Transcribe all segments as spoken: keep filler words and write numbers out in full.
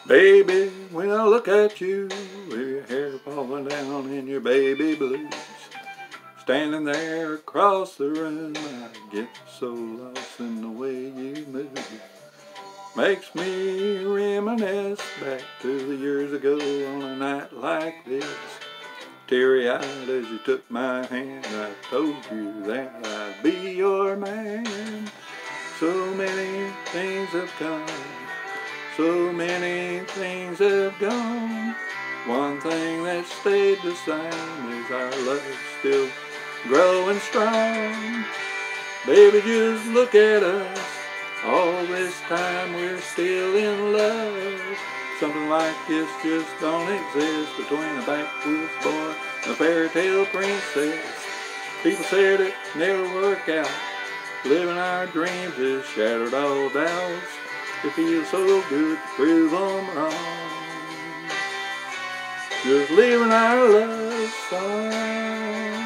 Baby, when I look at you, with your hair falling down in your baby blues, standing there across the room, I get so lost in the way you move. Makes me reminisce back to the years ago on a night like this. Teary-eyed as you took my hand, I told you that I'd be your man. So many things have come, so many things have gone. One thing that stayed the same is our love still growing strong. Baby, just look at us. All this time we're still in love. Something like this just don't exist between a backwoods boy and a fairy tale princess. People said it never work out. Living our dreams has shattered all doubts. It feels so good to prove them wrong. Just living our love song.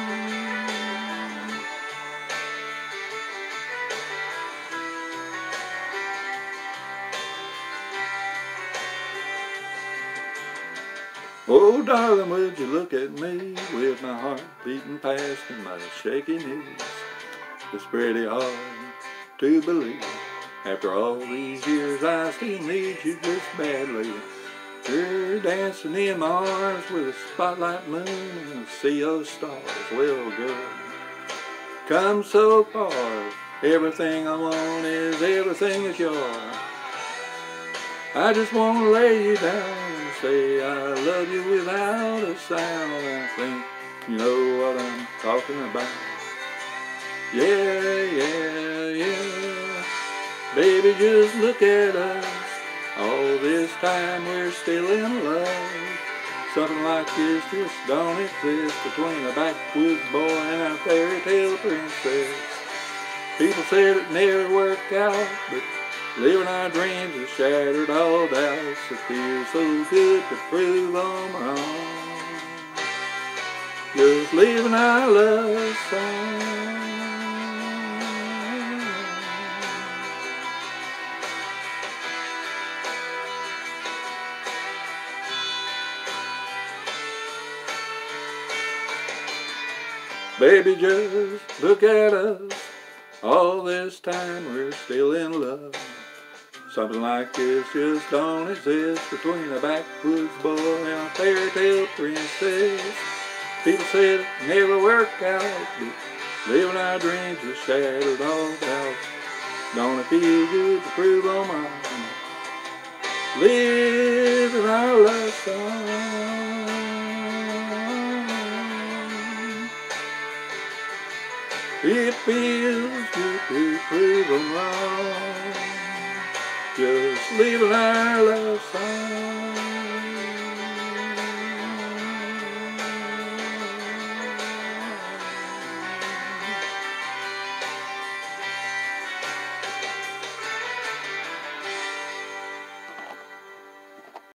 Oh, darling, would you look at me with my heart beating fast and my shaky knees? It's pretty hard to believe. After all these years, I still need you just badly. You're dancing in my arms with a spotlight moon and a sea of stars. Well, girl, come so far. Everything I want is everything that's yours. I just want to lay you down and say I love you without a sound. I think you know what I'm talking about. Yeah, yeah, yeah. Baby, just look at us. All this time we're still in love. Something like this just don't exist between a backwoods boy and a fairy tale princess. People said it never worked out, but living our dreams has shattered all doubts. It feels so good to prove them wrong. Just living our love song. Baby, just look at us. All this time we're still in love. Something like this just don't exist between a backwoods boy and a fairy tale princess. People said it never worked out, but living our dreams has shattered all doubts. Don't it feel good to prove them wrong? Living our love song. It feels good to prove them wrong. Just living our love song.